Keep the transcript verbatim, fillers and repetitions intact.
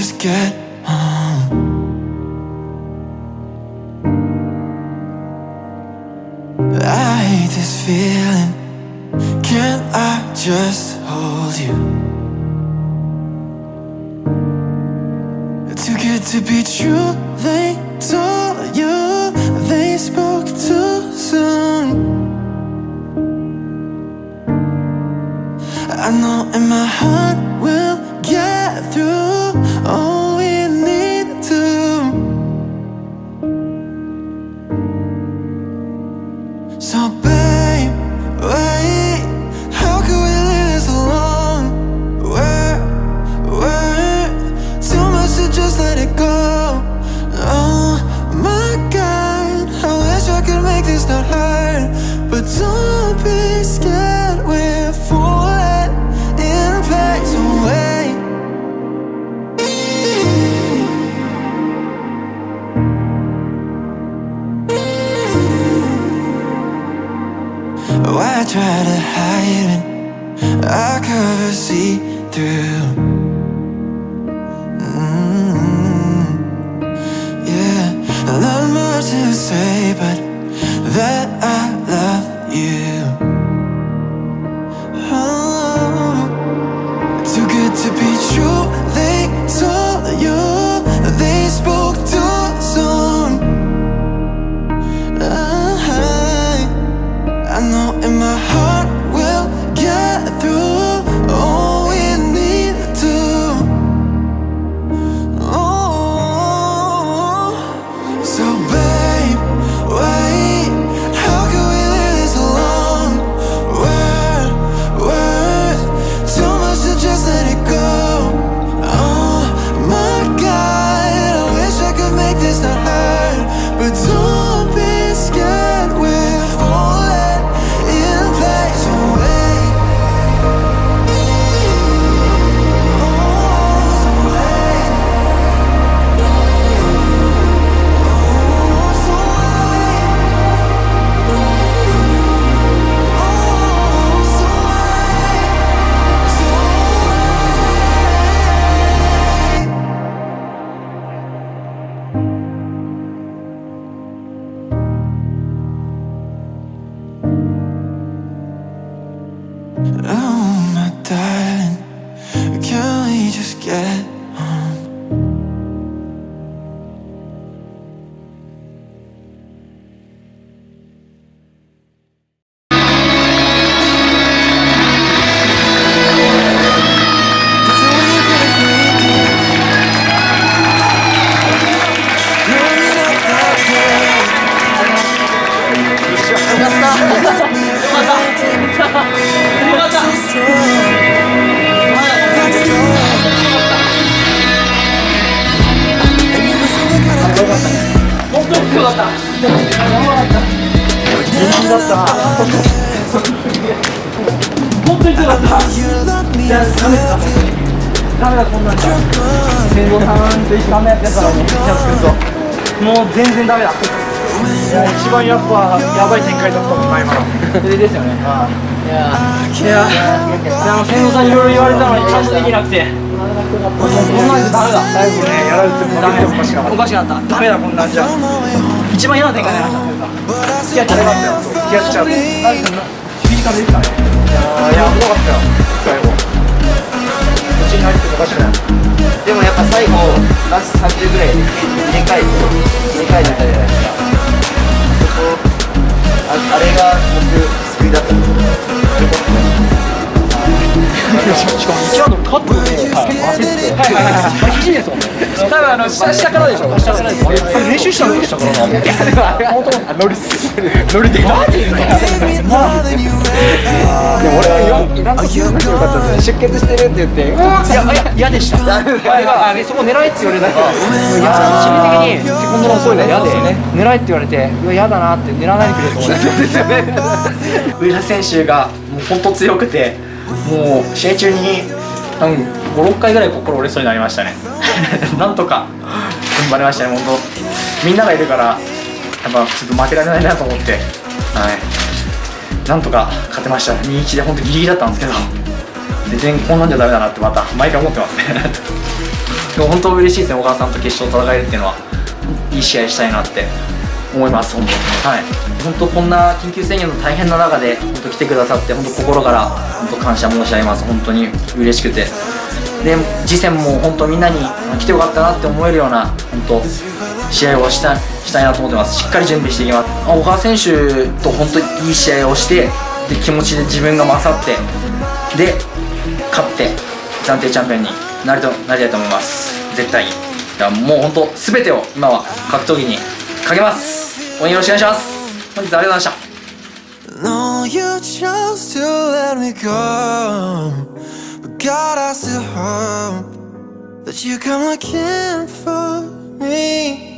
just get home? I hate this feeling. Can't I just hold you? Too good to be true, they told you. They spoke too soon. I know in my heart we'll get through all we need to. So babe, wait, how can we live this alone? We're worth too much to just let it go. Oh my God, I wish I could make this not hurt. But don't be scared, we're falling in place. Away. Why try to hide when our covers see through? Mm-hmm. Yeah, not much to say, but that I love you. Oh, too good to be true. They told you. They spoke too soon. Uh-huh. I know in my heart we'll get through all we need to. Oh, so babe, wait, how can we live this alone? We're worth too much to just let it go. Oh my God, I wish I could make this not hurt. But don't be scared, we're falling in place. Away. Oh, so wait. Oh, so wait. Oh, so wait. So wait. Oh my darling, can we just get home? 本当に強かった。じゃあダメだ。ダメだこんなんじゃ。天狗さんと一緒ダメやってたからもうキャッチするともう全然ダメだ。いや一番やっぱやばい展開だったもんな今の。それですよね。ああ。いやいやあの天狗さんいろいろ言われたのにちゃんとできなくて。こんなんじゃダメだ。最後ねやられてもダメおかしかった。おかしかった。ダメだこんなんじゃ。一番嫌な展開になりました。付き合っちゃったよ。付き合っちゃう。フィジカルですかね。いや、怖かったよ、最後。こっちに入っておかしくない。 でもやっぱ最後、ラストさんじゅうぐらいででかい、でかい中じゃないですか。そこ、あ, あれが僕、救いだったんですよ。よかったね。 しかも一番のカットで結構焦って、はいはいはい、肘ですもんね。多分あの下下からでしょ。下からです。練習したのでしたからな。いやでもあれ本当ノリノリでマジですか。でも俺は言わんとするのが良かったですね。出血してるって言って、いやいや嫌でした。あれそこ狙えって言われたから、いや心理的にセコンドの遅いの嫌で狙えって言われて、うわ嫌だなって狙わないでくれと思ってですよね。上田選手がもう本当強くて。もう試合中に多分ご、ろっかいぐらい心折れそうになりましたね。なんとか踏ん張りましたね、本当。みんながいるからやっぱちょっと負けられないなと思って、はい、なんとか勝てました。にたいいちで本当ギリギリだったんですけど、全然こんなんじゃダメだなってまた毎回思ってますね。 でも本当嬉しいですね、小川さんと決勝戦えるっていうのはいい試合したいなって思います。本当はい本当こんな緊急宣言の大変な中で本当来てくださって本当心から本当感謝申し上げます。本当に嬉しくて、で次戦も本当みんなに来てよかったなって思えるような本当試合をしたしたいなと思ってます。しっかり準備していきます。小川選手と本当にいい試合をして、で気持ちで自分が勝って、で勝って暫定チャンピオンになるとなりたいと思います。絶対に。いやもう本当全てを今は格闘技にかけます。応援よろしくお願いします。本日はありがとうございました。 No, you chose to let me go, but God, I still hope that you come looking for me.